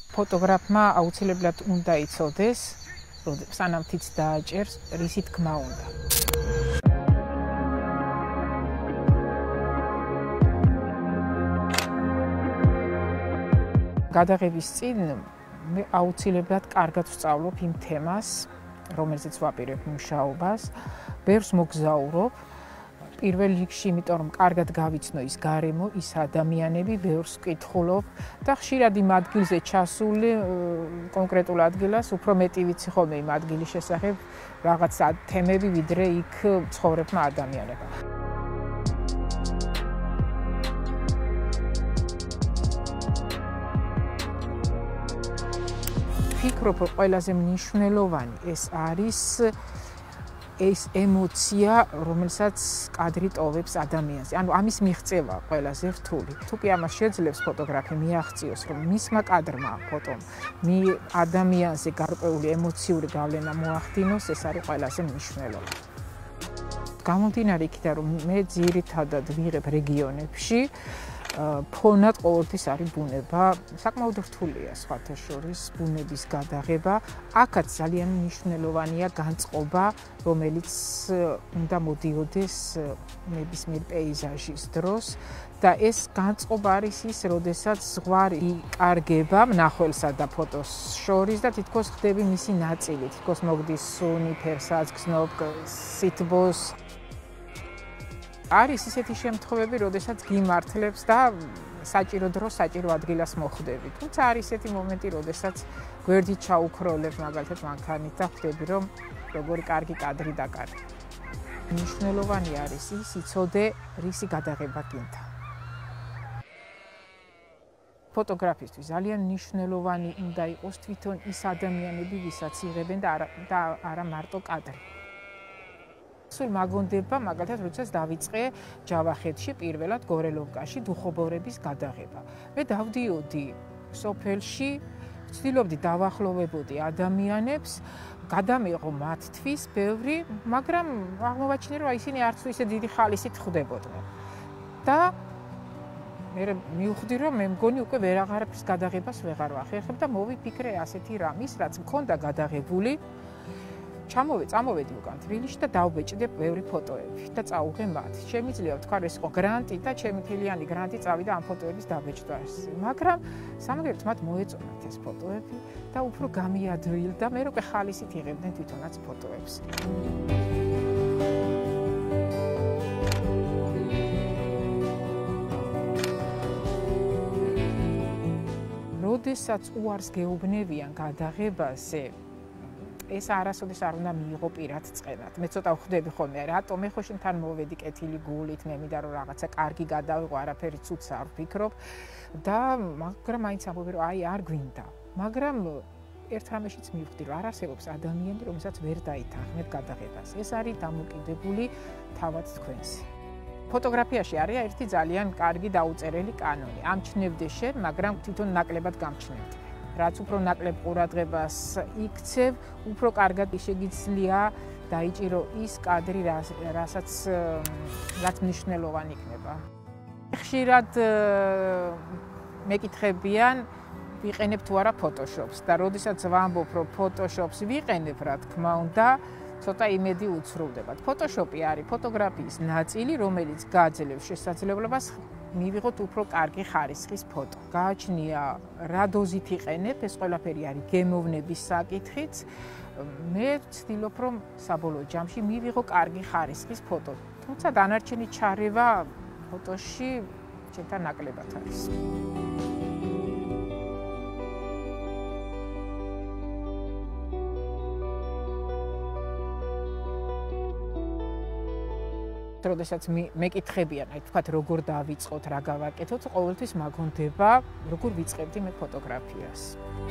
ფოტოგრაფმა აუცილებლად უნდა იცოდეს, სანამ თიც დააჭერს, რისი თქმა უნდა. გადაღების წინ მე აუცილებლად კარგად ვსწავლობ იმ თემას, რომელზეც ვაპირებ მუშაობას, ბევრს მოგზაურობ. პირველ რიგში, იმიტომ რომ კარგად გავიცნო ის გარემო, ის ადამიანები, ბევრს ვკითხულობ და ხშირად იმ ადგილზე ჩასული კონკრეტულ ადგილას უფრო მეტი ვიცი ხოლმე იმ ადგილის შესახებ რაღაც თემები, ვიდრე იქ ცხოვრებმა ადამიანებმა. ვფიქრობ, რომ ყველაზე მნიშვნელოვანი ეს არის ეს ემოცია, რომელსაც კადრი ტოვებს ადამიანზე. ანუ ამის მიღწევა ყველაზე რთული. თუ კი ამას შეძლებს ფოტოგრაფი მიაღწიოს, რომ მისმა კადრმა ფოტომ ადამიანზე გარკვეული ემოციური გავლენა მოახდინოს, ეს არის ყველაზე მნიშვნელოვანი. გამომდინარე იქიდან, რომ მე ძირითადად ვიღებ რეგიონებში, ფონად ყოველთვის არის ბუნება, საკმაოდ რთულია სხვათა შორის ბუნების გადაღება. აქაც ძალიან მნიშვნელოვანია განწყობა, რომელიც უნდა მოდიოდეს ნებისმიერ პეიზაჟის დროს და ეს განწყობა არის ის, როდესაც ზღვარი იკარგება მნახველსა და ფოტოს შორის და თითქოს ხდები მისი ნაწილი, თითქოს მოგდის სუნი, ფერსაც გზნობ, სითბოს. არის ისეთი შემთხვევები, როდესაც გიმართლებს და საჭირო დროს საჭირო ადგილას მოხვდები. თუმცა არის ისეთი მომენტი, როდესაც გვერდით ჩაუქროლებ მაგალითად მანქანით და ხვდები, რომ როგორი კარგი კადრი დაკარგე. მნიშვნელოვანი არის ის, იცოდე, რისი გადაღება გინდა. ფოტოგრაფისტვის ძალიან მნიშვნელოვანი უნდა იყოს თვითონ ის ადამიანები, ვისაც იღებენ და არა მარტო კადრი. სულ მაგონდება, მაგალითად, როდესაც დავიწყე ჯავახეთში, პირველად გორელოვკაში დუხობორების გადაღება. მე დავდიოდი სოფელში, ვცდილობდი დავახლოვებოდი ადამიანებს, გადამეღო მათთვის ბევრი, მაგრამ აღმოვაჩინე, რომ ისინი არც ისე დიდი ხალისით ხვდებოდნენ. და მე მივხვდი, რომ მე მგონი უკვე ვერაღარაფრის გადაღებას ვეღარ ვახერხებ და მოვიფიქრე ასეთი რამის, რაც მქონდა გადაღებული. წამოვედი უკან თბილისში და დავბეჭდებ ბევრი ფოტოები და წაუღე მათ. შემიძლია ვთქვა, ეს იყო გრანტი და ჩემი თლიანი გრანტი წავიდა ამ ფოტოების დაბეჭდვას. მაგრამ სამაგერთ მათ მოეწონათ ეს ფოტოები და უფრო გამიადვილდა, მე უკვე ხალისით იღებდნენ თვითონაც ფოტოებს. როდესაც უარს გეუბნებიან გადაღებაზე, ეს არასოდეს არ უნდა მიიღო პირად წყენად. მე ცოტა ვხვდები ხოლმე, რატომ მე ხო შენთან მოვედი კეთილი გულით, მე მინდა რომ რაღაცა კარგი გადავიღო, არაფერი ცუდს არ ვფიქრობ და მაგრამ მაინც ამბობი რომ აი არ გვინდა. მაგრამ ერთ რამეშიც მივხვდი რომ არ არსებობს ადამიანი, რომელსაც ვერ დაითანხმებ გადაღებას. ეს არის დამოკიდებული თავად თქვენზე. ფოტოგრაფიაში არის ერთი ძალიან კარგი დაუწერელი კანონი. ამჩნევდე შენ, მაგრამ თვითონ ნაკლებად გამჩნევდე. რაც უფრო ნაკლებ ყურადღებას იქცევ, უფრო კარგად შეგიძლია დაიჭირო ის კადრი, რაც მნიშვნელოვანი იქნება. ხშირად მეკითხებიან, ვიყენებ თუ არა ფოტოშოპს და როდესაც ვამბობ, რომ ფოტოშოპს ვიყენებ, რა თქმა უნდა, ცოტა იმედი უცრუვდებათ. ფოტოშოპი არის ფოტოგრაფიის ნაწილი, რომელიც გააძლევს შესაძლებლობას მივიღოთ უფრო კარგი ხარისხის ფოტო. გააჩნია რა დოზით იყენებ, ეს ყველაფერი არის გემოვნების საკითხიც. მე ვცდილობ, რომ საბოლოო ჯამში მივიღო კარგი ხარისხის ფოტო. თუმცა დანარჩენი ჩარევა ფოტოში ჩემთან ნაკლებად არის. როდესაც მეკითხებიან, აი თქვათ როგორ დავიწყოთ, რა გავაკეთოთ, ყოველთვის მაგონდება, როგორ ვიწყებდი მე ფოტოგრაფიას.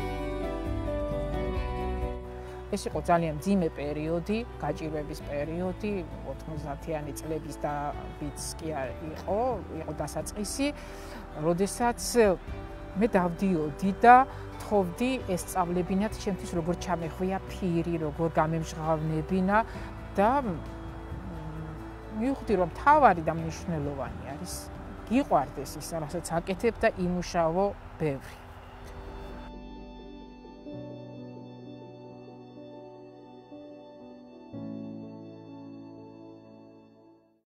ეს იყო ძალიან მძიმე პერიოდი, გაჭირვების პერიოდი, 90-იანი წლების დავიც კი იყო დასაწყისი, როდესაც მე დავდიოდი და თხოვდი ესწავლებინათ ჩემთვის როგორ ჩამეხვია ფირი, როგორ გამემჟღავნებინა და მივხვდი, რომ თავარი და მნიშვნელოვანი არის გიყვარდეს ის, რასაც აკეთებ და იმუშავო ბევრი.